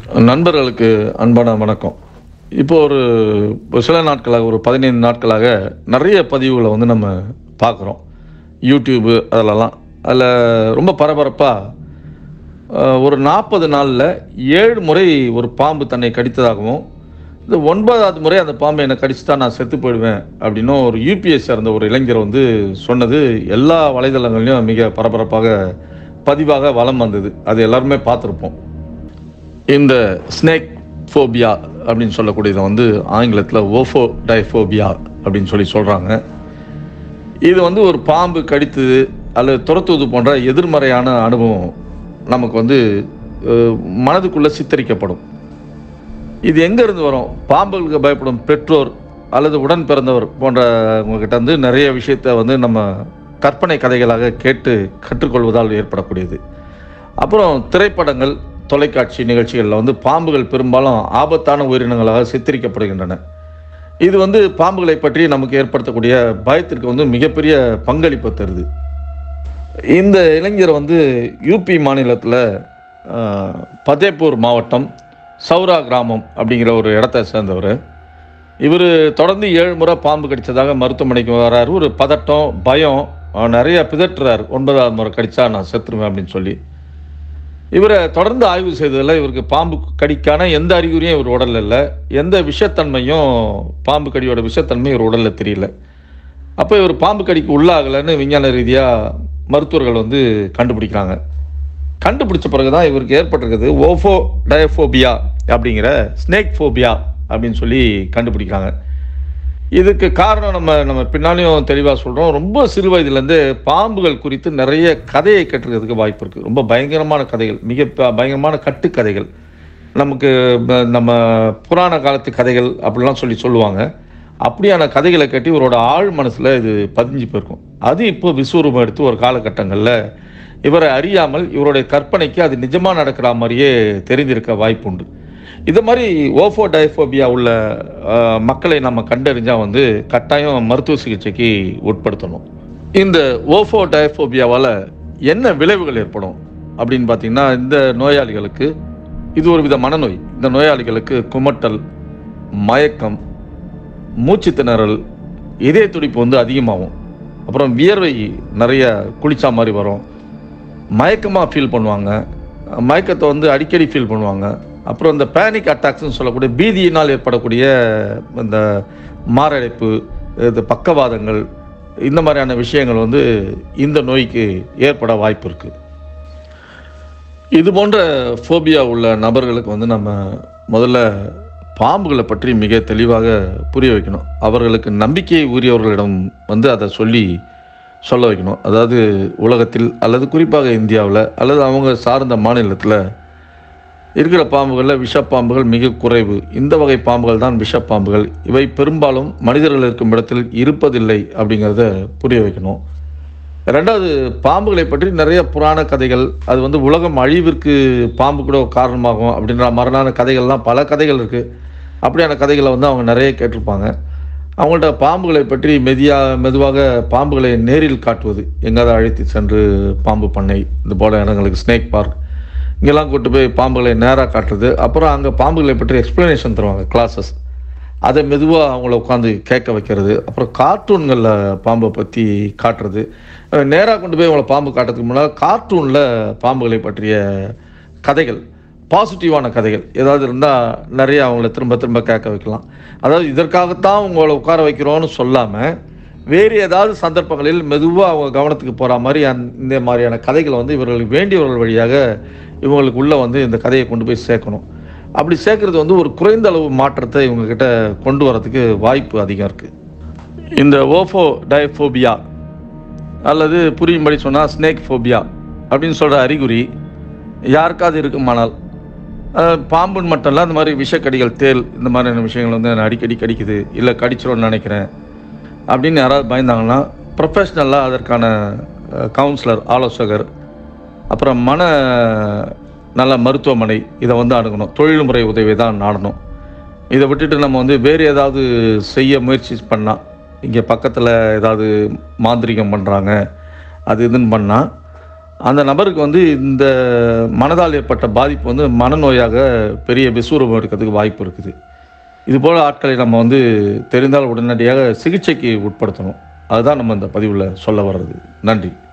நண்பர்களுக்கு அன்பான வணக்கம். இப்போ ஒரு சில நாட்களாக, ஒரு 15 நாட்களாக நிறைய பதிவுகளை வந்து நம்ம பார்க்குறோம். யூடியூப்பு அதில் ரொம்ப பரபரப்பாக ஒரு 40 நாளில் 7 முறை ஒரு பாம்பு தன்னை கடித்ததாகவும், இந்த 9வது முறை அந்த பாம்பு என்னை கடிச்சுட்டா நான் செத்து போயிடுவேன் அப்படின்னும் ஒரு யூபிஎஸ் சேர்ந்த ஒரு இளைஞர் வந்து சொன்னது எல்லா வலைதளங்கள்லையும் மிக பரபரப்பாக பதிவாக வலம் வந்தது. அது எல்லாருமே பார்த்துருப்போம். இந்த ஸ்னேக் ஃபோபியா அப்படின்னு சொல்லக்கூடியதை வந்து ஆங்கிலத்தில் ஓஃபோடைஃபோபியா அப்படின்னு சொல்கிறாங்க. இது வந்து ஒரு பாம்பு கடித்தது அல்லது துரத்துவது போன்ற எதிர்மறையான அனுபவம் நமக்கு வந்து மனதுக்குள்ளே சித்தரிக்கப்படும். இது எங்கேருந்து வரும்? பாம்புகளுக்கு பயப்படும் பெற்றோர் அல்லது உடன் பிறந்தவர் போன்றவங்ககிட்ட வந்து நிறைய விஷயத்தை வந்து நம்ம கற்பனை கதைகளாக கேட்டு கற்றுக்கொள்வதால் ஏற்படக்கூடியது. அப்புறம் திரைப்படங்கள், தொலைக்காட்சி நிகழ்ச்சிகளில் வந்து பாம்புகள் பெரும்பாலும் ஆபத்தான உயிரினங்களாக சித்தரிக்கப்படுகின்றன. இது வந்து பாம்புகளை பற்றி நமக்கு ஏற்படுத்தக்கூடிய பயத்திற்கு வந்து மிகப்பெரிய பங்களிப்பு தருது. இந்த இளைஞர் வந்து யூபி மாநிலத்தில் பதேப்பூர் மாவட்டம் சௌரா கிராமம் அப்படிங்கிற ஒரு இடத்தை சேர்ந்தவர். இவர் தொடர்ந்து 7 முறை பாம்பு கடித்ததாக மருத்துவமனைக்கு வர்றாரு. ஒரு பதட்டம், பயம், நிறைய பிதற்றுறார். 9வது முறை கடித்தா நான் செத்துருவேன் அப்படின்னு சொல்லி. இவரை தொடர்ந்து ஆய்வு செய்ததில் இவருக்கு பாம்பு கடிக்கான எந்த அறிகுறியும் இவர் உடலில் இல்லை. எந்த விஷத்தன்மையும், பாம்பு கடியோட விஷத்தன்மை இவர் உடலில் தெரியல. அப்போ இவர் பாம்பு கடிக்கு உள்ளாகலைன்னு விஞ்ஞான ரீதியாக மருத்துவர்கள் வந்து கண்டுபிடிக்கிறாங்க. கண்டுபிடிச்ச பிறகு தான் இவருக்கு ஏற்பட்டிருக்குது ஓஃபோடைஃபோபியா அப்படிங்கிற ஸ்னேக் ஃபோபியா அப்படின்னு சொல்லி கண்டுபிடிக்கிறாங்க. இதுக்கு காரணம் நம்ம பின்னாலையும் தெளிவாக சொல்கிறோம். ரொம்ப சிறு வயதுலேருந்து பாம்புகள் குறித்து நிறைய கதையை கேட்டுக்கிறதுக்கு வாய்ப்பு இருக்குது. ரொம்ப பயங்கரமான கதைகள், மிக பயங்கரமான கட்டுக்கதைகள், நமக்கு நம்ம புராண காலத்து கதைகள் அப்படிலாம் சொல்லுவாங்க. அப்படியான கதைகளை கேட்டு இவரோட ஆழ் மனசில் இது பதிஞ்சு போயிருக்கும். அது இப்போ விஸ்வரூபம் எடுத்து ஒரு காலகட்டங்களில் இவரை அறியாமல் இவருடைய கற்பனைக்கு அது நிஜமாக நடக்கிற மாதிரியே தெரிந்திருக்க வாய்ப்பு உண்டு. இது மாதிரி ஓஃபோடைஃபோபியா உள்ள மக்களை நம்ம கண்டறிஞ்சால் வந்து கட்டாயம் மருத்துவ சிகிச்சைக்கு உட்படுத்தணும். இந்த ஓஃபோடைஃபோபியாவால் என்ன விளைவுகள் ஏற்படும் அப்படின்னு பார்த்தீங்கன்னா, இந்த நோயாளிகளுக்கு இது ஒரு வித மனநோய். இந்த நோயாளிகளுக்கு குமட்டல், மயக்கம், மூச்சு திணறல், இதய துடிப்பு வந்து அதிகமாகும். அப்புறம் வியர்வை நிறைய குளிச்சா மாதிரி வரும். மயக்கமாக ஃபீல் பண்ணுவாங்க. மயக்கத்தை வந்து அடிக்கடி ஃபீல் பண்ணுவாங்க. அப்புறம் இந்த பேனிக் அட்டாக்ஸ்ன்னு சொல்லக்கூடிய பீதியினால் ஏற்படக்கூடிய இந்த மாரடைப்பு, இது பக்கவாதங்கள், இந்த மாதிரியான விஷயங்கள் வந்து இந்த நோய்க்கு ஏற்பட வாய்ப்பு இருக்குது. இது போன்ற ஃபோபியா உள்ள நபர்களுக்கு வந்து நம்ம முதல்ல பாம்புகளை பற்றி மிக தெளிவாக புரிய வைக்கணும். அவர்களுக்கு நம்பிக்கை உரியவர்களிடம் வந்து அதை சொல்ல வைக்கணும். அதாவது உலகத்தில் அல்லது குறிப்பாக இந்தியாவில் அல்லது அவங்க சார்ந்த மாநிலத்தில் இருக்கிற பாம்புகளில் விஷப்பாம்புகள் மிக குறைவு. இந்த வகை பாம்புகள் தான் விஷப்பாம்புகள். இவை பெரும்பாலும் மனிதர்கள் இருக்கும் இடத்தில் இருப்பதில்லை அப்படிங்கிறத புரிய வைக்கணும். ரெண்டாவது, பாம்புகளை பற்றி நிறைய புராண கதைகள், அது வந்து உலகம் அழிவிற்கு பாம்பு கூட காரணமாகும் அப்படின்ற மாதிரியான கதைகள்லாம் பல கதைகள் இருக்குது. அப்படியான கதைகளை வந்து அவங்க நிறைய கேட்டிருப்பாங்க. அவங்கள்ட்ட பாம்புகளை பற்றி மெதுவாக பாம்புகளை நேரில் காட்டுவது, எங்காவது அழைத்து சென்று பாம்பு பண்ணை, இது போல இடங்களுக்கு, ஸ்னேக் பார்க், இங்கெல்லாம் கூட்டு போய் பாம்புகளை நேராக காட்டுறது. அப்புறம் அங்கே பாம்புகளை பற்றி எக்ஸ்ப்ளனேஷன் தருவாங்க, கிளாஸஸ். அதை மெதுவாக அவங்கள உட்காந்து கேட்க வைக்கிறது. அப்புறம் கார்ட்டூன்களில் பாம்பை பற்றி காட்டுறது. நேராக கொண்டு போய் அவங்கள பாம்பு காட்டுறதுக்கு முன்னால் கார்ட்டூனில் பாம்புகளை பற்றிய கதைகள், பாசிட்டிவான கதைகள் ஏதாவது இருந்தால் நிறைய அவங்கள திரும்ப கேட்க வைக்கலாம். அதாவது இதற்காகத்தான் உங்களை உட்கார வைக்கிறோன்னு சொல்லாமல் வேறு ஏதாவது சந்தர்ப்பங்களில் மெதுவாக அவங்க கவனத்துக்கு போகிற மாதிரி இந்த மாதிரியான கதைகளை வந்து இவர்களுக்கு வேண்டியவர்கள் வழியாக இவங்களுக்கு உள்ளே வந்து இந்த கதையை கொண்டு போய் சேர்க்கணும். அப்படி சேர்க்கறது வந்து ஒரு குறைந்த அளவு மாற்றத்தை இவங்ககிட்ட கொண்டு வரதுக்கு வாய்ப்பு அதிகம் இருக்குது. இந்த ஓஃபோடைஃபோபியா அல்லது புரியும்படி சொன்னால் ஸ்னேக் ஃபோபியா அப்படின்னு சொல்கிற அறிகுறி யாருக்காவது இருக்குமானால், பாம்புன்னு மட்டும் இல்லை, அந்த மாதிரி விஷக்கடிகள், தேல், இந்த மாதிரியான விஷயங்கள் வந்து என்னை அடிக்கடி கடிக்குது, இல்லை கடிச்சிடும்னு நினைக்கிறேன் அப்படின்னு யாராவது பயந்தாங்கன்னா ப்ரொஃபஷ்னலாக அதற்கான கவுன்சிலர், ஆலோசகர், அப்புறம் நல்ல மருத்துவமனை இதை வந்து அணுகணும். தொழில்முறை உதவி தான் நாடணும். இதை விட்டுட்டு நம்ம வந்து வேறு ஏதாவது செய்ய முயற்சி பண்ணால், இங்கே பக்கத்தில் ஏதாவது மாந்திரிகம் பண்ணுறாங்க அது இதுன்னு பண்ணால் அந்த நபருக்கு வந்து இந்த மனதால் ஏற்பட்ட பாதிப்பு வந்து மனநோயாக பெரிய விஸ்வரூபம் எடுக்கிறதுக்கு வாய்ப்பு இருக்குது. இதுபோல் ஆட்களை நம்ம வந்து தெரிந்தால் உடனடியாக சிகிச்சைக்கு உட்படுத்தணும். அதுதான் நம்ம இந்த பதிவில் சொல்ல வர்றது. நன்றி.